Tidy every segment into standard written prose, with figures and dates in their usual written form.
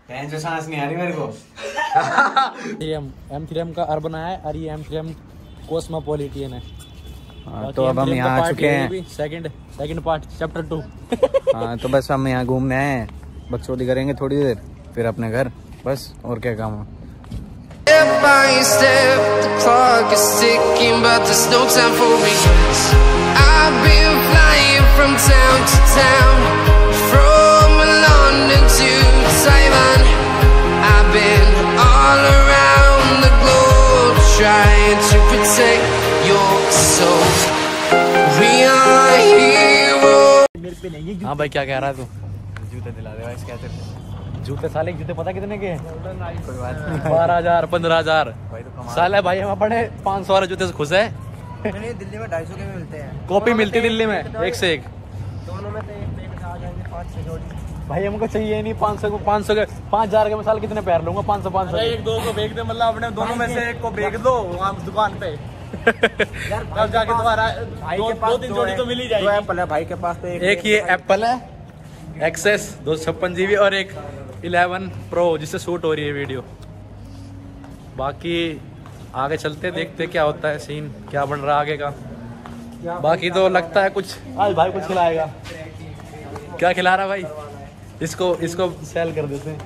जो सांस नहीं आ रही मेरे को। M3M का अर्बन है और ये M3M कॉस्मोपॉलिटन है। तो अब हम यहाँ आ चुके हैं सेकंड पार्ट चैप्टर 2। हाँ तो बस हम यहाँ घूमने आए हैं, बकचोदी करेंगे थोड़ी देर फिर अपने घर, बस और क्या काम है। Step by step, the clock is ticking, but there's no time for regrets. I've been flying from town to town, from London to Taiwan. I've been all around the globe, trying to protect your soul. We are heroes. हाँ भाई क्या कह रहा है तू? जूते दिला दे भाई, क्या तेरे जूते साले जूते पता कितने के? कोई बात नहीं। 12,000 15,000 भाई तो कमाल। साला भाई हम अपने 500 वाले जूते से खुश है। नहीं, दिल्ली में 250 के मिलते हैं। कॉपी मिलती दिल्ली में एक से एक। दोनों में से एक आ जाएंगे 5-6 जोड़ी। भाई हमको चाहिए नहीं 500 के 5,000 के मिसाल कितने पैर लूंगा? 500 एक दो को बेच दे, मतलब अपने दोनों में से एक को बेच दो वहाँ दुकान पे। तब जाके तुम्हारा दो तीन जोड़ी तो मिल ही जाएगी। एप्पल है भाई के पास तो एक ये एप्पल है एक्सेस 256 GB और एक 11 Pro जिससे शूट हो रही है वीडियो। बाकी आगे चलते देखते क्या होता है, सीन क्या बन रहा है आगे का। बाकी तो लगता है कुछ आज भाई कुछ खिलाएगा। क्या खिला रहा भाई? इसको सेल कर देते हैं।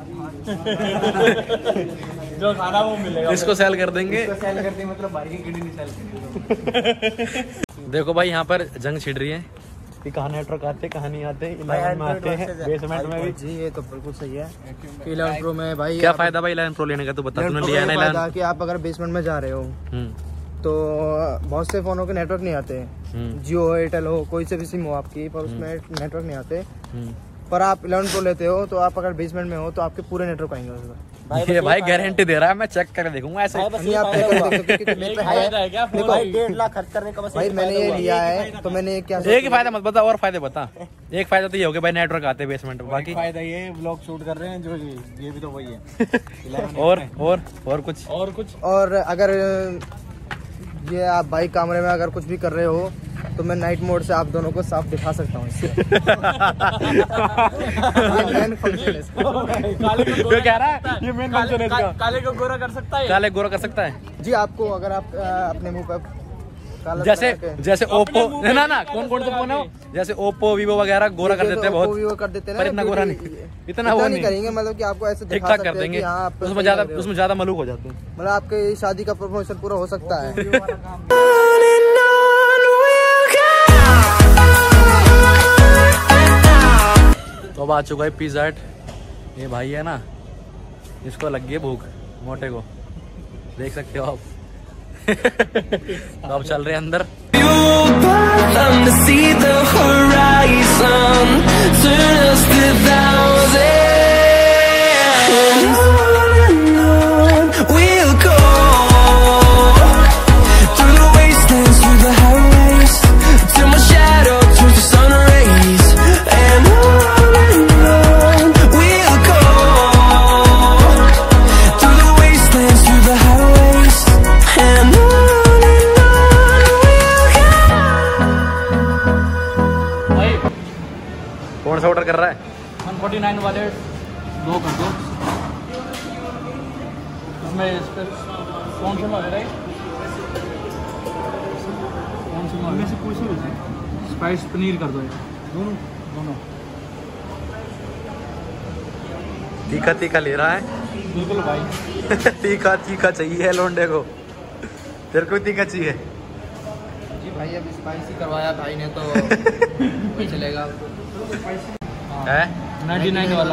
जो खाना वो मिलेगा, इसको सेल कर देंगे। सेल करते हैं, मतलब भाई की किडनी नहीं सेल करेंगे। देखो भाई यहाँ पर जंग छिड़ रही है कि कहाँ नेटवर्क आते कहाँ नहीं आते। 11 में आते हैं, बेसमेंट में भी। जी ये तो बिल्कुल सही है। 11 प्रो में भाई क्या फायदा भाई 11 Pro लेने का? तू बता, तूने लिया है ना 11? कि आप अगर बेसमेंट में जा रहे हो तो बहुत से फोनों के नेटवर्क नहीं आते। जियो हो, एयरटेल हो, कोई से भी सिम हो आपकी, पर उसमें नेटवर्क नहीं आते। पर आप 11 प्रो लेते हो तो आप अगर बेसमेंट में हो तो आपके पूरे नेटवर्क आएंगे उसमें। ये भाई गारंटी दे रहा है, मैं चेक करके देखूंगा ऐसे। नहीं आप चेक कर सकते हो क्योंकि देखो 1.5 लाख खर्च करने का भाई मैंने ये लिया है तो मैंने क्या एक ही फायदा मत बता, और फायदे बता। एक फायदा तो ये हो गया भाई नेटवर्क आते हैं बेसमेंट में। बाकी फायदा ये व्लॉग शूट कर रहे हैं जो ये भी तो वही है। और कुछ और अगर ये आप बाइक कैमरे में अगर कुछ भी कर रहे हो तो मैं नाइट मोड से आप दोनों को साफ दिखा सकता हूँ। इससे ये मेन फंक्शन है इसका। ये कह रहा है ये मेन फंक्शन है इसका। काले को गोरा कर सकता है। काले गोरा कर सकता है जी आपको अगर आप अपने मुंह पर काला जैसे ओप्पो ना कौन से फोन है जैसे ओप्पो वीवो वगैरह गोरा कर देते हैं बहुत, कर देते हैं पर इतना गोरा नहीं, इतना वो नहीं करेंगे। मतलब कि आपको ऐसे ठीक ठाक कर देंगे, उसमें ज्यादा मलूक हो जाते हैं। मतलब आपके शादी का प्रमोशन पूरा हो सकता है। तो अब आ चुका है पिज़्ज़ा हट। ये भाई है ना, इसको लग गई भूख मोटे को, देख सकते हो आप। तो अब चल रहे हैं अंदर। कौन सा ऑर्डर कर रहा है? 149 वाले 2 कर दो। इसमें कौन सा मांग रहा है? कौन सा मांग? इनमें से कोई सी स्पाइस पनीर कर दो। दोनों तीखा ले रहा है बिल्कुल भाई। तीखा चाहिए लोंडे को। तेरे को तीखा चाहिए? जी भाई अब स्पाइसी करवाया भाई ने तो वही चलेगा। है 99 वाला।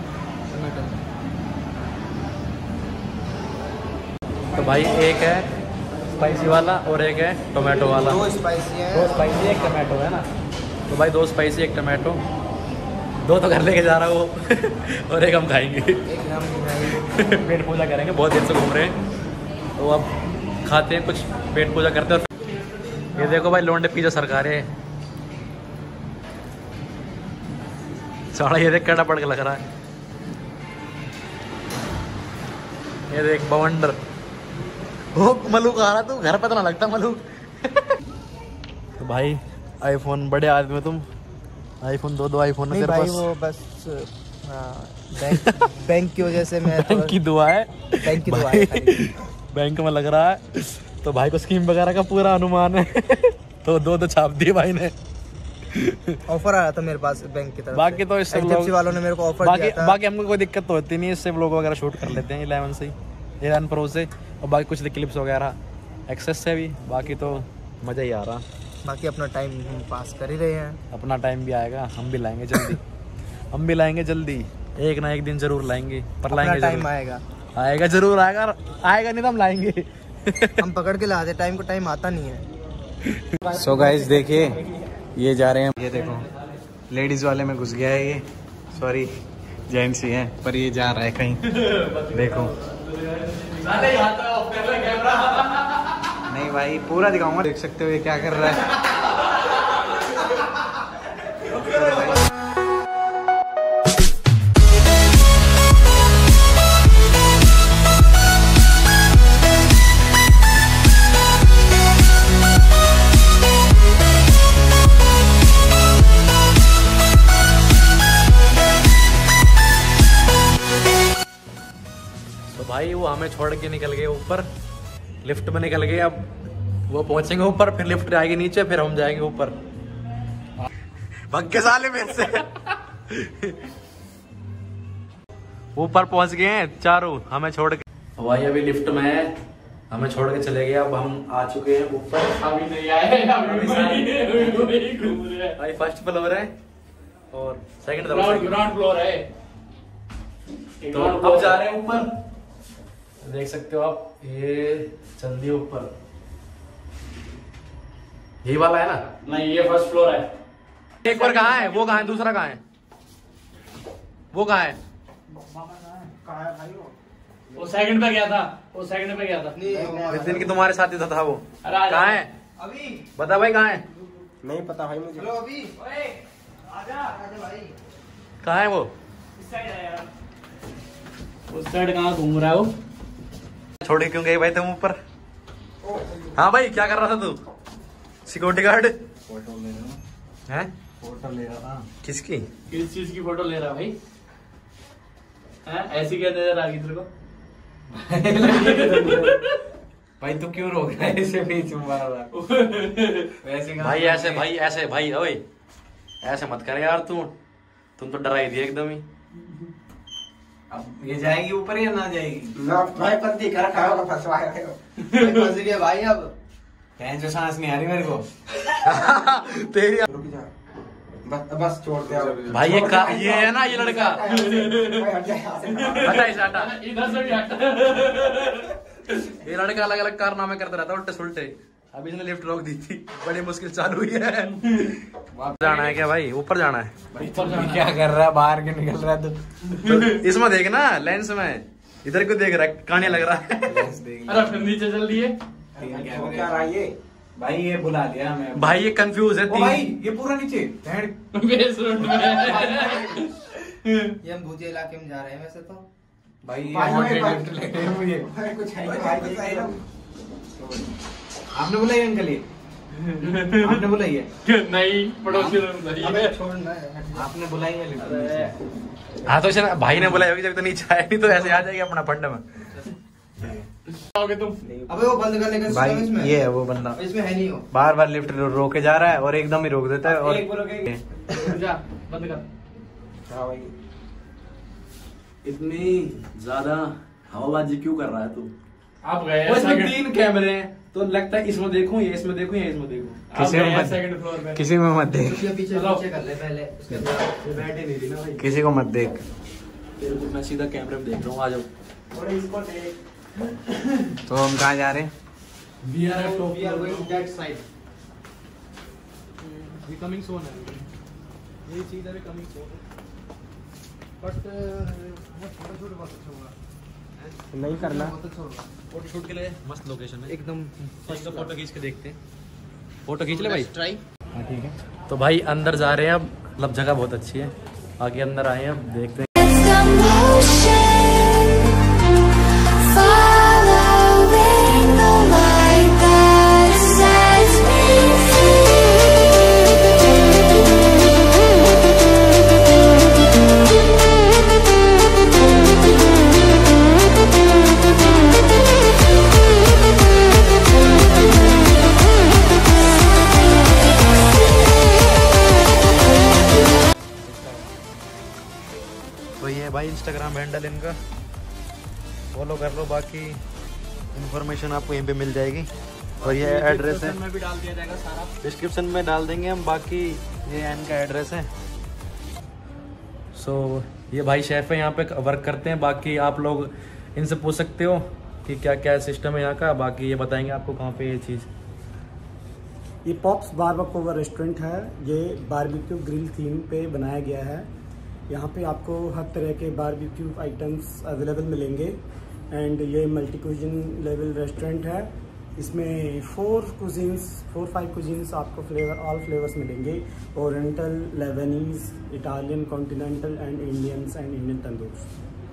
तो भाई एक है स्पाइसी वाला और एक है टोमेटो वाला। 2 स्पाइसी है, 2 स्पाइसी एक टोमेटो है ना। तो भाई 2 स्पाइसी एक टोमेटो, 2 तो घर लेके जा रहा है वो और एक हम खाएंगे। पेट पूजा करेंगे, बहुत देर से घूम रहे हैं तो अब खाते हैं कुछ, पेट पूजा करते हैं। ये देखो भाई लोंडे पिज़्ज़ा सरकारे साड़ा, ये देख कैसा पड़ के लग रहा है। ये देख बवंडर। ओ मलूक आ रहा, तू घर पे तो ना लगता मलूक। तो भाई आईफोन बड़े आदमी तुम, आईफोन 2 आईफोन नहीं भाई वो बस बैंक की वजह से मैं बैंक की दुआ है, बैंक की दुआ है खाली। बैंक में लग रहा है तो भाई को स्कीम वगैरह का पूरा अनुमान है। तो दो छाप दिए भाई ने। ऑफर आया था मेरे पास बैंक की तरफ बाकी तो इससे HDFC वालों ने मेरे को ऑफर दिया था। बाकी हमको कोई दिक्कत तो होती नहीं, इससे व्लॉग वगैरह शूट कर लेते हैं 11 से, 11 प्रो से, और बाकी कुछ क्लिप्स वगैरह एक्सेस से भी। बाकी तो मज़ा ही आ रहा। बाकी अपना टाइम हम पास कर ही रहे हैं। अपना टाइम भी आएगा, हम भी लाएंगे जल्दी। हम भी लाएंगे जल्दी, एक ना एक दिन जरूर लाएंगे। पर लाएंगे टाइम आएगा, आएगा जरूर आएगा नहीं तो हम लाएंगे। हम पकड़ के लाते, टाइम को टाइम आता नहीं है। सो गाइस देखिए ये जा रहे हैं, ये देखो लेडीज वाले में घुस गया है ये, सॉरी जेंट्स ही है, पर ये जा रहा है कहीं। देखो नहीं भाई पूरा दिखाऊंगा, देख सकते हो ये क्या कर रहा है। भाई वो हमें छोड़ के निकल गए ऊपर, लिफ्ट में निकल गए। अब वो पहुंचेंगे ऊपर, फिर लिफ्ट आएगी नीचे, फिर हम जाएंगे ऊपर। भग्गे साले में से ऊपर पहुंच गए हैं चारों हमें छोड़ के। भाई अभी लिफ्ट में है, हमें छोड़ के चले गए। अब हम आ चुके हैं ऊपर, अभी नहीं आए, भाई फर्स्ट फ्लोर है और सेकंड ग्राउंड फ्लोर है। तो अब जा रहे हैं ऊपर, देख सकते हो आप, ये चल दिए ऊपर। यही वाला है ना? नहीं, ये फर्स्ट फ्लोर है। एक बार कहाँ है वो, कहाँ है दूसरा, कहाँ है वो, कहाँ है? वो सेकंड पे गया था, वो सेकंड पे गया था। इस दिन की तुम्हारे साथ ही था वो, कहाँ है अभी बता भाई, कहाँ है? नहीं पता भाई मुझे। चलो अभी आजा भाई, कहाँ है वो? इस साइड है यार, उस साइड कहाँ घूम रहा है वो? छोड़ के क्यों गए भाई तुम ऊपर? हाँ भाई क्या कर रहा था तू? सिक्योरिटी गार्ड फोटो ले रहा है? फोटो ले रहा था किसकी? किस चीज की फोटो ले रहा भाई? ऐसी क्या नजर आ गई तेरे को? भाई तू क्यों रोक रहा है इसे बीच में वैसे भाई ऐसे, भाई ऐसे, भाई ओए ऐसे मत कर यार, तुम तो डरा ही दिया एकदम ही। अब ये जाएगी ऊपर या ना जाएगी? भाई पत्ती कर रखा होगा, फंसवाया है फंस गया भाई। अब कहीं जो सांस नहीं आ रही मेरे को। तेरी रुक जा, बस छोड़ दे भाई ये है ना ये लड़का। हटा इसे, हटा इधर से भी हट। ये लड़का अलग अलग कारनामे करता रहता है उल्टे सुल्टे। अभी इसने लिफ्ट रोक दी थी, बड़ी मुश्किल चालू हुई है। जाना है क्या भाई? ऊपर जाना है। क्या कर रहा है, बाहर क्यों निकल रहा है तो इसमें देख ना, लेंस में इधर को देख रहा है, कहानी लग रहा है। अरे फिर नीचे चल दिए। क्या रहा ये भाई? ये बुला दिया हमें भाई ये कंफ्यूज है। भाई ये पूरा नीचे बेसमेंट में ये हम भूतिया इलाके में जा रहे हैं वैसे तो। भाई ये लिफ्ट लग रही है मुझे। कुछ है भाई, आपने बुलाई अंकल? ये आपने बुलाई है? नहीं, पड़ोसी ने छोड़ना है। आपने बुलाई है लिफ्ट? हाँ तो इसे भाई ने बोला होगी, जब तो नीचे आया नहीं तो ऐसे आ जाएगी अपना फंड में। आओगे तुम? अबे वो बंद करने का भाई सिस्टम इसमें ये है वो बंदा, इसमें है नहीं वो। बार बार लिफ्ट रोके जा रहा है और एकदम ही रोक देता है। और जा बंद कर। हाँ भाई, इतनी ज्यादा हवाबाजी क्यों कर रहा है तू? आप गए वो इसमें सेकंड, 3 कैमरे हैं तो लगता है इसमें देखूं, ये इसमें देखूं, या इसमें देखूं। आप किसी में गए मत, सेकंड फ्लोर पे। किसी में मत देख, पीछे पीछे चलो। पीछे कर ले पहले, उसके बाद ये बैठे नहीं रही ना भाई, किसी को मत देख। तेरे को मैं सीधा कैमरे में देख रहा हूँ, आ जाओ। थोड़े इसको देख। तो हम कहाँ जा रहे हैं? We are at top We are floor. going that side. We coming soon है। ये चीज अभी coming soon है। But वो छोटा छोटा बहुत अच्छा होगा। नहीं करना, फोटो शूट के लिए मस्त लोकेशन है एकदम फर्स्ट फोटो खींच के देखते हैं। फोटो खींच ले भाई। ट्राई। हाँ ठीक है। तो भाई अंदर जा रहे हैं अब, मतलब जगह बहुत अच्छी है, आगे अंदर आए हैं, अब देखते हैं। भाई इंस्टाग्राम हैंडल इनका, फॉलो कर लो। बाकी इन्फॉर्मेशन आपको यहीं पे मिल जाएगी। और ये एड्रेस है, में भी डाल दिया जाएगा सारा, डिस्क्रिप्शन में डाल देंगे हम। बाकी ये इनका एड्रेस है। सो ये भाई शेफ़ है, यहाँ पे वर्क करते हैं। बाकी आप लोग इनसे पूछ सकते हो कि क्या क्या सिस्टम है यहाँ का। बाकी ये बताएंगे आपको कहाँ पे ये चीज़। ये पॉप्स बारबेक्यू रेस्टोरेंट है। ये बारबेक्यू ग्रिल थीम पे बनाया गया है। यहाँ पे आपको हर तरह के बारबेक्यू आइटम्स अवेलेबल मिलेंगे। एंड ये मल्टी कुजिन लेवल रेस्टोरेंट है। इसमें 4-5 कुजिन्स आपको ऑल फ्लेवर्स मिलेंगे। Oriental, Lebanese, Italian, continental and Indian tandoor.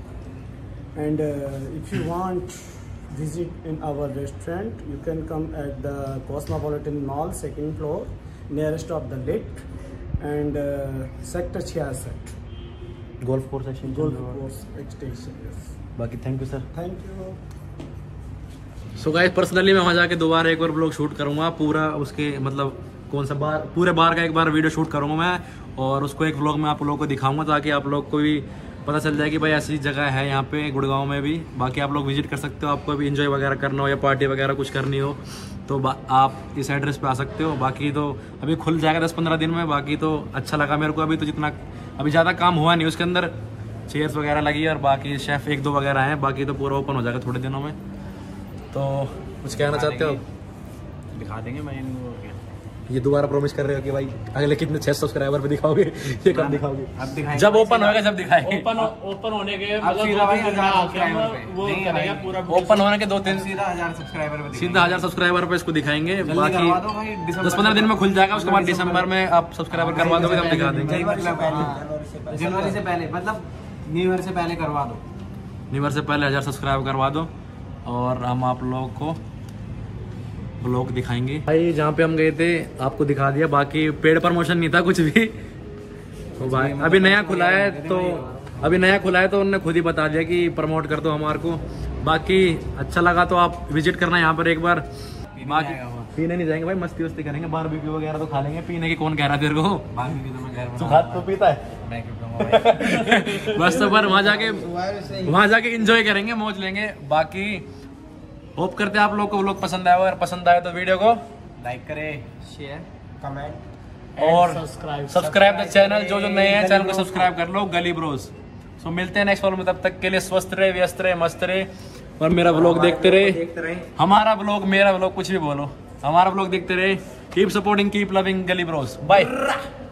And if you want visit in our restaurant, you can come at the Cosmopolitan Mall, 2nd floor, nearest of the lift, and sector 66, golf course extension. golf course extension. Yes. बाकी thank you sir. Thank you. So guys personally मैं वहाँ जाके दोबारा एक बार blog shoot करूँगा पूरा, उसके मतलब कौन सा बार, पूरे बार का एक बार वीडियो शूट करूँगा मैं, और उसको एक व्लॉग में आप लोगों को दिखाऊंगा ताकि आप लोग को भी पता चल जाए कि भाई ऐसी जगह है यहाँ पे गुड़गांव में भी। बाकी आप लोग विजिट कर सकते हो, आपको भी एंजॉय वगैरह करना हो या पार्टी वगैरह कुछ करनी हो तो आप इस एड्रेस पे आ सकते हो। बाकी तो अभी खुल जाएगा 10-15 दिन में। बाकी तो अच्छा लगा मेरे को। अभी तो जितना अभी ज़्यादा काम हुआ नहीं उसके अंदर, चेयर्स वगैरह लगी और बाकी शेफ़ 1-2 वगैरह हैं। बाकी तो पूरा ओपन हो जाएगा थोड़े दिनों में। तो कुछ कहना चाहते हो? दिखा देंगे मैं इनको। ये दोबारा प्रॉमिस कर रहे हो कि भाई अगले कितने 6 सब्सक्राइबर पे दिखाओगे? ये कब दिखाओगे? अब दिखाएंगे जब ओपन होगा, जब दिखाएंगे। ओपन होने के अब सीधा भाई 1000 सब्सक्राइबर पे वो नहीं करेगा भाई, पूरा ओपन होने के 2-3 सीधा 1000 सब्सक्राइबर पे सीधा 1000 सब्सक्राइबर पे इसको दिखाएंगे। बाकी करवा दो भाई, दिसंबर 10-15 दिन में खुल जाएगा। उसके बाद दिसंबर में आप सब्सक्राइबर करवा दोगे तब दिखा देंगे। जनवरी से पहले, मतलब न्यू ईयर से पहले करवा दो। न्यू ईयर से पहले 1000 सब्सक्राइब करवा दो और हम आप लोगों को ब्लॉग दिखाएंगे। भाई जहाँ पे हम गए थे आपको दिखा दिया। बाकी पेड प्रमोशन नहीं था कुछ भी। तो भाई अभी नया खुला है तो उन्होंने खुद ही बता दिया कि प्रमोट कर दो हमारे को। बाकी अच्छा लगा तो आप विजिट करना यहाँ पर एक बार। बाकी पीने नहीं जाएंगे भाई, मस्ती वस्ती करेंगे, बारबेक्यू वगैरह तो खा लेंगे। पीने की कौन कह रहा है तेरे को? बारबेक्यू तो मैं घर तू खा तो पीता है मैं क्यों कहूँगा भाई। बस तो पर वहाँ जाके एंजॉय करेंगे, मौज लेंगे। बाकी होप करते हैं आप लोग को व्लॉग पसंद आया। अगर पसंद आए तो वीडियो को लाइक करें, शेयर, कमेंट और सब्सक्राइब द चैनल। जो नए हैं चैनल को सब्सक्राइब कर लो, गली ब्रोस। सो मिलते हैं नेक्स्ट व्लॉग में, तब तक के लिए स्वस्थ रहे, व्यस्त रहे, मस्त रहे और मेरा व्लॉग देखते रहे। हमारा व्लॉग, मेरा व्लॉग, कुछ भी बोलो, हमारा व्लॉग देखते रहे। Keep supporting, keep loving Gali bros. Bye.